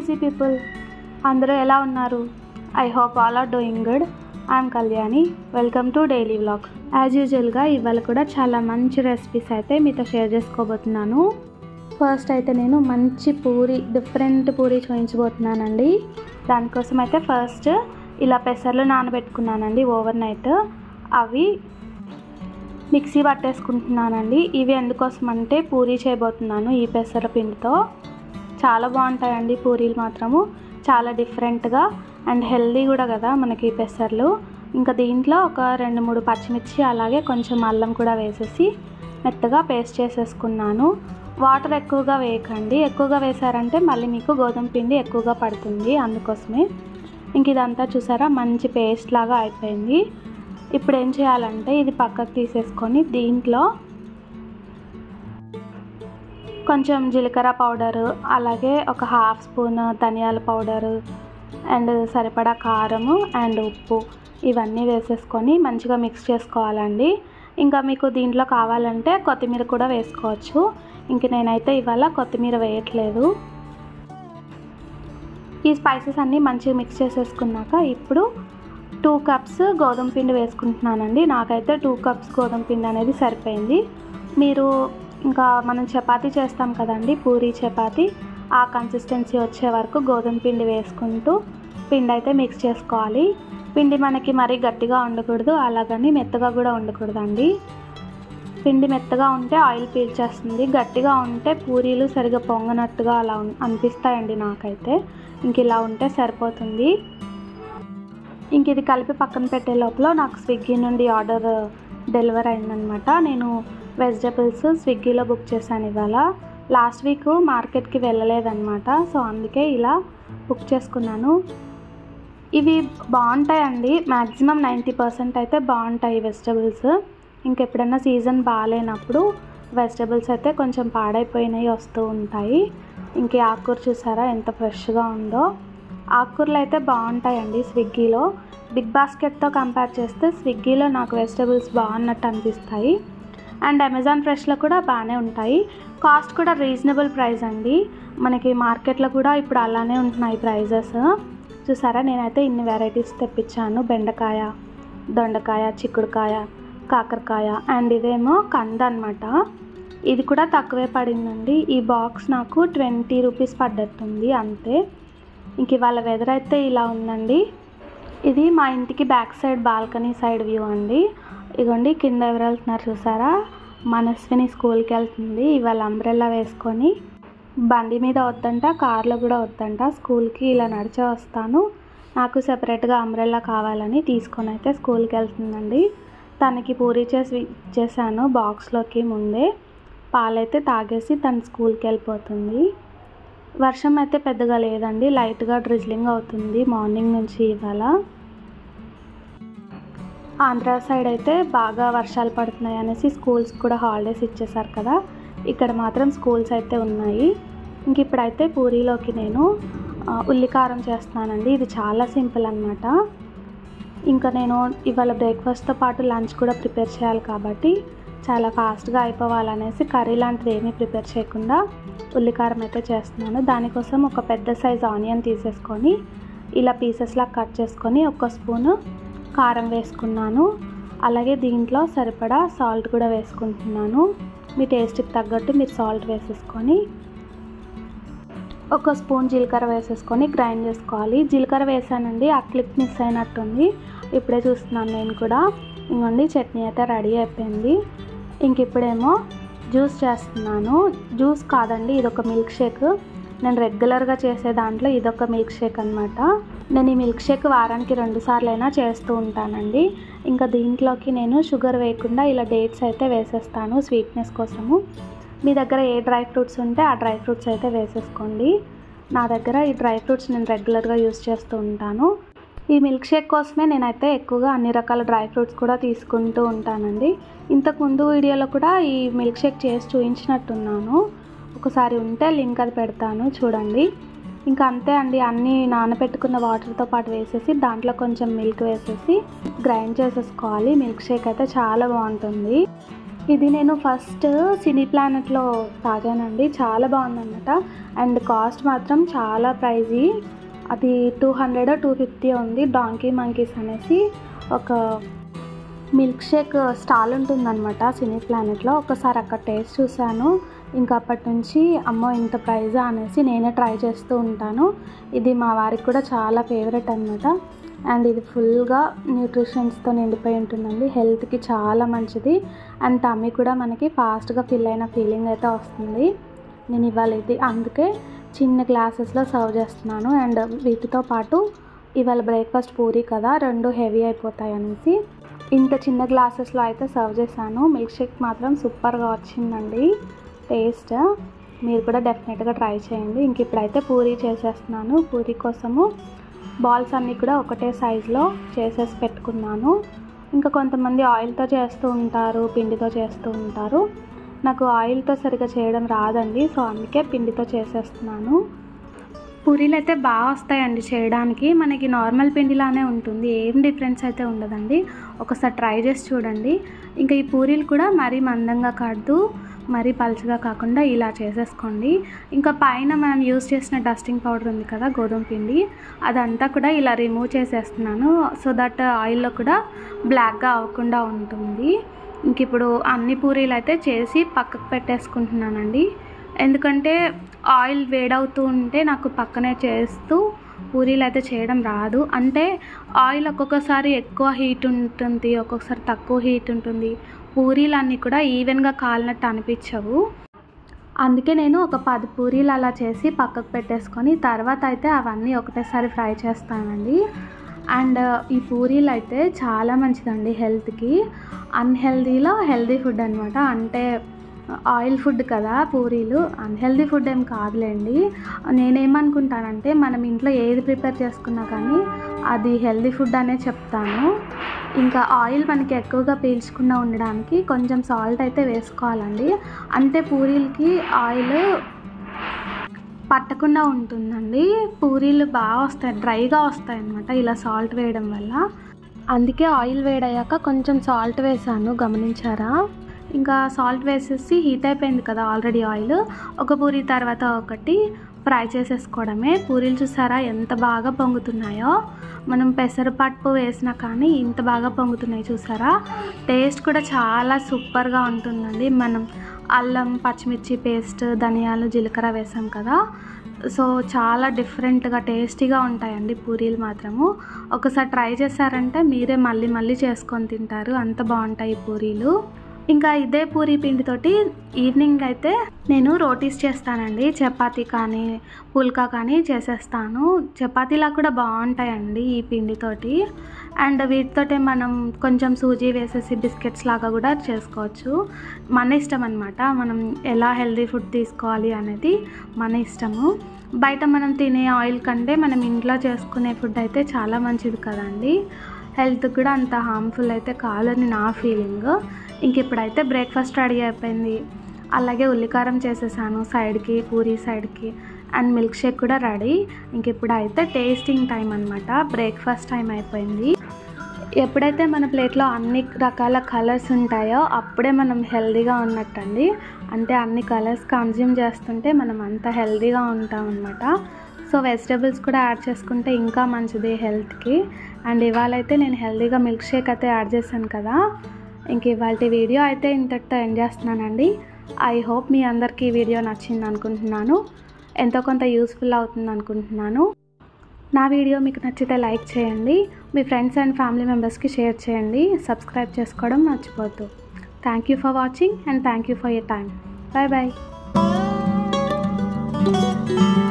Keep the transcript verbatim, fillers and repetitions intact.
Easy people, అందరూ ఎలా ఉన్నారు? I hope all are doing good. I'm Kalyani. Welcome to daily vlog. As యూజువల్గా ఇవాళ కూడా చాలా మంచి రెసిపీస్ అయితే మీతో షేర్ చేసుకోబోతున్నాను. ఫస్ట్ అయితే నేను మంచి పూరి, డిఫరెంట్ పూరి చూపించబోతున్నానండి. దానికోసం అయితే ఫస్ట్ ఇలా పెసర్లు నానబెట్టుకున్నానండి ఓవర్ నైట్. అవి మిక్సీ పట్టేసుకుంటున్నానండి. ఇవి ఎందుకోసం అంటే పూరీ చేయబోతున్నాను ఈ పెసర పిండితో. చాలా బాగుంటాయండి పూరీలు మాత్రము, చాలా డిఫరెంట్గా అండ్ హెల్దీ కూడా కదా మనకి పెసర్లు. ఇంకా దీంట్లో ఒక రెండు మూడు పచ్చిమిర్చి అలాగే కొంచెం అల్లం కూడా వేసేసి మెత్తగా పేస్ట్ చేసేసుకున్నాను. వాటర్ ఎక్కువగా వేయకండి, ఎక్కువగా వేసారంటే మళ్ళీ మీకు గోధుమ పిండి ఎక్కువగా పడుతుంది, అందుకోసమే. ఇంక ఇదంతా చూసారా మంచి పేస్ట్ లాగా అయిపోయింది. ఇప్పుడు ఏం చేయాలంటే ఇది పక్కకు తీసేసుకొని దీంట్లో కొంచెం జీలకర్ర పౌడరు, అలాగే ఒక హాఫ్ స్పూన్ ధనియాల పౌడరు అండ్ సరిపడా కారము అండ్ ఉప్పు ఇవన్నీ వేసేసుకొని మంచిగా మిక్స్ చేసుకోవాలండి. ఇంకా మీకు దీంట్లో కావాలంటే కొత్తిమీర కూడా వేసుకోవచ్చు. ఇంక నేనైతే ఇవాళ కొత్తిమీర వేయట్లేదు. ఈ స్పైసెస్ అన్నీ మంచిగా మిక్స్ చేసేసుకున్నాక ఇప్పుడు టూ కప్స్ గోధుమ పిండి వేసుకుంటున్నానండి. నాకైతే టూ కప్స్ గోధుమ పిండి అనేది సరిపోయింది. మీరు ఇంకా మనం చపాతీ చేస్తాం కదండి, పూరీ చపాతీ, ఆ కన్సిస్టెన్సీ వచ్చే వరకు గోధుమ పిండి వేసుకుంటూ పిండి అయితే మిక్స్ చేసుకోవాలి. పిండి మనకి మరీ గట్టిగా ఉండకూడదు, అలాగని మెత్తగా కూడా ఉండకూడదండి. పిండి మెత్తగా ఉంటే ఆయిల్ పీల్చేస్తుంది, గట్టిగా ఉంటే పూరీలు సరిగా పొంగనట్టుగా అలా అనిపిస్తాయండి నాకైతే. ఇంక ఇలా ఉంటే సరిపోతుంది. ఇంక ఇది కలిపి పక్కన పెట్టే లోపల నాకు స్విగ్గీ నుండి ఆర్డర్ డెలివర్ అయిందనమాట. నేను వెజిటబుల్స్ స్విగ్గీలో బుక్ చేశాను ఇవాళ. లాస్ట్ వీక్ మార్కెట్కి వెళ్ళలేదన్నమాట, సో అందుకే ఇలా బుక్ చేసుకున్నాను. ఇవి బాగుంటాయండి, మ్యాక్సిమం నైంటీ పర్సెంట్ అయితే బాగుంటాయి వెజిటబుల్స్. ఇంకెప్పుడైనా సీజన్ బాగాలేనప్పుడు వెజిటబుల్స్ అయితే కొంచెం పాడైపోయినవి వస్తూ ఉంటాయి. ఇంక ఆకుకూర చూసారా ఎంత ఫ్రెష్గా ఉందో. ఆకుకూరలు అయితే బాగుంటాయండి స్విగ్గీలో. బిగ్ బాస్కెట్తో కంపేర్ చేస్తే స్విగ్గీలో నాకు వెజిటబుల్స్ బాగున్నట్టు అనిపిస్తాయి. అండ్ అమెజాన్ ఫ్రెష్లో కూడా బాగానే ఉంటాయి. కాస్ట్ కూడా రీజనబుల్ ప్రైస్ అండి. మనకి మార్కెట్లో కూడా ఇప్పుడు అలానే ఉంటున్నాయి ప్రైజెస్. చూసారా నేనైతే ఇన్ని వెరైటీస్ తెప్పించాను. బెండకాయ, దొండకాయ, చిక్కుడుకాయ, కాకరకాయ అండ్ ఇదేమో కంద అనమాట. ఇది కూడా తక్కువే పడిందండి. ఈ బాక్స్ నాకు ట్వంటీ రూపీస్ పడ్డట్టుంది అంతే. ఇంక ఇవాళ వెదర్ అయితే ఇలా ఉందండి. ఇది మా ఇంటికి back side balcony side view అండి. ఇగోండి కింద ఎవరు వెళ్తున్నారు చూసారా, మనస్విని స్కూల్కి వెళ్తుంది. ఇవాళ అంబ్రెల్లా వేసుకొని, బండి మీద వద్దంట, కార్లో కూడా వద్దంట, స్కూల్కి ఇలా నడిచే వస్తాను, నాకు సెపరేట్గా అంబ్రెల్లా కావాలని తీసుకొని అయితే స్కూల్కి వెళ్తుందండి. తనకి పూరీ చేసి ఇచ్చేసాను బాక్స్లోకి ముందే. పాలైతే తాగేసి తను స్కూల్కి వెళ్ళిపోతుంది. వర్షం అయితే పెద్దగా లేదండి, లైట్గా డ్రిజ్లింగ్ అవుతుంది మార్నింగ్ నుంచి ఇవాళ. ఆంధ్ర సైడ్ అయితే బాగా వర్షాలు పడుతున్నాయి అనేసి స్కూల్స్ కూడా హాలిడేస్ ఇచ్చేసారు కదా, ఇక్కడ మాత్రం స్కూల్స్ అయితే ఉన్నాయి. ఇంక ఇప్పుడైతే పూరీలోకి నేను ఉల్లికారం చేస్తున్నానండి. ఇది చాలా సింపుల్ అన్నమాట. ఇంకా నేను ఇవాళ బ్రేక్ఫాస్ట్తో పాటు లంచ్ కూడా ప్రిపేర్ చేయాలి కాబట్టి చాలా ఫాస్ట్గా అయిపోవాలనేసి కర్రీ లాంటిది ఏమీ ప్రిపేర్ చేయకుండా ఉల్లికారం అయితే చేస్తున్నాను. దానికోసం ఒక పెద్ద సైజ్ ఆనియన్ తీసేసుకొని ఇలా పీసెస్లా కట్ చేసుకొని ఒక స్పూను కారం వేసుకున్నాను. అలాగే దీంట్లో సరిపడా సాల్ట్ కూడా వేసుకుంటున్నాను. మీ టేస్ట్కి తగ్గట్టు మీరు సాల్ట్ వేసేసుకొని ఒక స్పూన్ జీలకర్ర వేసేసుకొని గ్రైండ్ చేసుకోవాలి. జీలకర్ర వేసానండి, ఆ క్లిప్ మిస్ అయినట్టుంది, ఇప్పుడే చూస్తున్నాను నేను కూడా. ఇంకోండి చట్నీ అయితే రెడీ అయిపోయింది. ఇంక ఇప్పుడేమో జ్యూస్ చేస్తున్నాను. జ్యూస్ కాదండి, ఇదొక మిల్క్ షేక్. నేను రెగ్యులర్గా చేసే దాంట్లో ఇదొక మిల్క్ షేక్ అనమాట. నేను ఈ మిల్క్ షేక్ వారానికి రెండు సార్లు అయినా చేస్తూ ఉంటానండి. ఇంకా దీంట్లోకి నేను షుగర్ వేయకుండా ఇలా డేట్స్ అయితే వేసేస్తాను స్వీట్నెస్ కోసము. మీ దగ్గర ఏ డ్రై ఫ్రూట్స్ ఉంటే ఆ డ్రై ఫ్రూట్స్ అయితే వేసేసుకోండి. నా దగ్గర ఈ డ్రై ఫ్రూట్స్ నేను రెగ్యులర్గా యూస్ చేస్తూ ఉంటాను. ఈ మిల్క్ షేక్ కోసమే నేనైతే ఎక్కువగా అన్ని రకాల డ్రై ఫ్రూట్స్ కూడా తీసుకుంటూ ఉంటానండి. ఇంతకుముందు వీడియోలో కూడా ఈ మిల్క్ షేక్ చేసి చూపించినట్టున్నాను, ఒకసారి ఉంటే లింక్ అది పెడతాను చూడండి. ఇంకా అంతే అండి, అన్నీ నానబెట్టుకున్న వాటర్తో పాటు వేసేసి దాంట్లో కొంచెం మిల్క్ వేసేసి గ్రైండ్ చేసేసుకోవాలి. మిల్క్ షేక్ అయితే చాలా బాగుంటుంది. ఇది నేను ఫస్ట్ సినీ ప్లానెట్లో తాగానండి, చాలా బాగుందన్నమాట. అండ్ కాస్ట్ మాత్రం చాలా ప్రైజీ, అది టూ హండ్రెడ్ టూ ఫిఫ్టీ ఉంది. డాంకీ మంకీస్ అనేసి ఒక మిల్క్ షేక్ స్టాల్ ఉంటుందన్నమాట సినీ ప్లానెట్లో. ఒకసారి అక్కడ టేస్ట్ చూశాను, ఇంకా అప్పటి నుంచి అమ్మో ఇంత ప్రైజా అనేసి నేనే ట్రై చేస్తూ ఉంటాను. ఇది మా వారికి కూడా చాలా ఫేవరెట్ అనమాట. అండ్ ఇది ఫుల్గా న్యూట్రిషన్స్తో నిండిపోయి ఉంటుందండి, హెల్త్కి చాలా మంచిది. అండ్ టమ్మీ కూడా మనకి ఫాస్ట్గా ఫిల్ అయిన ఫీలింగ్ అయితే వస్తుంది. నేను ఇవాళ ఇది అందుకే చిన్న గ్లాసెస్లో సర్వ్ చేస్తున్నాను. అండ్ వీటితో పాటు ఇవాళ బ్రేక్ఫాస్ట్ పూరి కదా, రెండు హెవీ అయిపోతాయి అనేసి ఇంత చిన్న గ్లాసెస్లో అయితే సర్వ్ చేశాను. మిల్క్ షేక్ మాత్రం సూపర్గా వచ్చిందండి టేస్ట్. మీరు కూడా డెఫినెట్గా ట్రై చేయండి. ఇంక ఇప్పుడైతే పూరి చేసేస్తున్నాను. పూరి కోసము బాల్స్ అన్నీ కూడా ఒకటే సైజులో చేసేసి పెట్టుకున్నాను. ఇంకా కొంతమంది ఆయిల్తో చేస్తూ ఉంటారు, పిండితో చేస్తూ ఉంటారు. నాకు ఆయిల్తో సరిగ్గా చేయడం రాదండి, సో అందుకే పిండితో చేసేస్తున్నాను. పూరీలు అయితే బాగా వస్తాయండి చేయడానికి, మనకి నార్మల్ పిండిలానే ఉంటుంది, ఏం డిఫరెన్స్ అయితే ఉండదండి. ఒకసారి ట్రై చేసి చూడండి. ఇంకా ఈ పూరీలు కూడా మరీ మందంగా కాదు, మరీ పలుచగా కాకుండా ఇలా చేసేసుకోండి. ఇంకా పైన మనం యూజ్ చేసిన డస్టింగ్ పౌడర్ ఉంది కదా గోధుమ పిండి, అదంతా కూడా ఇలా రిమూవ్ చేసేస్తున్నాను, సో దట్ ఆయిల్లో కూడా బ్లాక్గా అవ్వకుండా ఉంటుంది. ఇంక ఇప్పుడు అన్ని పూరీలు అయితే చేసి పక్కకు పెట్టేసుకుంటున్నానండి, ఎందుకంటే ఆయిల్ వేడవుతూ ఉంటే నాకు పక్కనే చేస్తూ పూరీలు అయితే చేయడం రాదు. అంటే ఆయిల్ ఒక్కొక్కసారి ఎక్కువ హీట్ ఉంటుంది, ఒక్కొక్కసారి తక్కువ హీట్ ఉంటుంది, పూరీలు అన్నీ కూడా ఈవెన్గా కాలినట్టు అనిపించవు. అందుకే నేను ఒక పది పూరీలు అలా చేసి పక్కకు పెట్టేసుకొని తర్వాత అయితే అవన్నీ ఒకటేసారి ఫ్రై చేస్తానండి. అండ్ ఈ పూరీలు అయితే చాలా మంచిదండి హెల్త్కి, అన్హెల్దీలో హెల్దీ ఫుడ్ అనమాట. అంటే ఆయిల్ ఫుడ్ కదా పూరీలు, అన్హెల్దీ ఫుడ్ ఏం కాదులేండి. నేనేమనుకుంటానంటే మనం ఇంట్లో ఏది ప్రిపేర్ చేసుకున్నా కానీ అది హెల్దీ ఫుడ్ అనే చెప్తాను. ఇంకా ఆయిల్ మనకి ఎక్కువగా పీల్చకుండా ఉండడానికి కొంచెం సాల్ట్ అయితే వేసుకోవాలండి, అంటే పూరీలకి ఆయిల్ పట్టకుండా ఉంటుందండి. పూరీలు బాగా వస్తాయి, డ్రైగా వస్తాయి అన్నమాట ఇలా సాల్ట్ వేయడం వల్ల. అందుకే ఆయిల్ వేడయ్యాక కొంచెం సాల్ట్ వేసాను, గమనించారా? ఇంకా సాల్ట్ వేసేసి హీట్ అయిపోయింది కదా ఆల్రెడీ ఆయిల్, ఒక పూరీ తర్వాత ఒకటి ఫ్రై చేసేసుకోవడమే. పూరీలు చూసారా ఎంత బాగా పొంగుతున్నాయో, మనం పెసరపప్పు వేసినా కానీ ఇంత బాగా పొంగుతున్నాయి చూసారా. టేస్ట్ కూడా చాలా సూపర్గా ఉంటుందండి. మనం అల్లం పచ్చిమిర్చి పేస్ట్, ధనియాలు జీలకర్ర వేసాం కదా, సో చాలా డిఫరెంట్గా టేస్టీగా ఉంటాయండి పూరీలు మాత్రము. ఒకసారి ట్రై చేశారంటే మీరే మళ్ళీ మళ్ళీ చేసుకొని తింటారు, అంత బాగుంటాయి పూరీలు. ఇంకా ఇదే పూరీ పిండితోటి ఈవినింగ్ అయితే నేను రోటీస్ చేస్తానండి, చపాతీ కానీ పుల్కా కానీ చేసేస్తాను. చపాతీలా కూడా బాగుంటాయండి ఈ పిండితోటి. అండ్ వీటితోటే మనం కొంచెం సూజీ వేసేసి బిస్కెట్స్ లాగా కూడా చేసుకోవచ్చు, మన ఇష్టం అనమాట. మనం ఎలా హెల్దీ ఫుడ్ తీసుకోవాలి అనేది మన ఇష్టము. బయట మనం తినే ఆయిల్ కంటే మనం ఇంట్లో చేసుకునే ఫుడ్ అయితే చాలా మంచిది కదండి, హెల్త్ కూడా అంత హార్మ్ఫుల్ అయితే కాదని నా ఫీలింగ్. ఇంక ఇప్పుడైతే బ్రేక్ఫాస్ట్ రెడీ అయిపోయింది, అలాగే ఉల్లికారం చేసేసాను సైడ్కి, పూరీ సైడ్కి. అండ్ మిల్క్ షేక్ కూడా రెడీ. ఇంక ఇప్పుడైతే టేస్టింగ్ టైం అనమాట, బ్రేక్ఫాస్ట్ టైం అయిపోయింది. ఎప్పుడైతే మన ప్లేట్లో అన్ని రకాల కలర్స్ ఉంటాయో అప్పుడే మనం హెల్దీగా ఉన్నట్టండి. అంటే అన్ని కలర్స్ కన్జ్యూమ్ చేస్తుంటే మనం అంత హెల్దీగా ఉంటాం అనమాట. సో వెజిటేబుల్స్ కూడా యాడ్ చేసుకుంటే ఇంకా మంచిది హెల్త్కి. అండ్ ఇవాళైతే నేను హెల్దీగా మిల్క్ షేక్ అయితే యాడ్ చేశాను కదా. ఇంక ఇవాళ వీడియో అయితే ఇంతటితో ఎండ్ చేస్తున్నానండి. ఐ హోప్ మీ అందరికీ ఈ వీడియో నచ్చింది అనుకుంటున్నాను, ఎంతో కొంత యూస్ఫుల్ అవుతుంది అనుకుంటున్నాను. నా వీడియో మీకు నచ్చితే లైక్ చేయండి, మీ ఫ్రెండ్స్ అండ్ ఫ్యామిలీ మెంబర్స్కి షేర్ చేయండి, సబ్స్క్రైబ్ చేసుకోవడం మర్చిపోవద్దు. Thank you for watching and thank you for your time. Bye bye.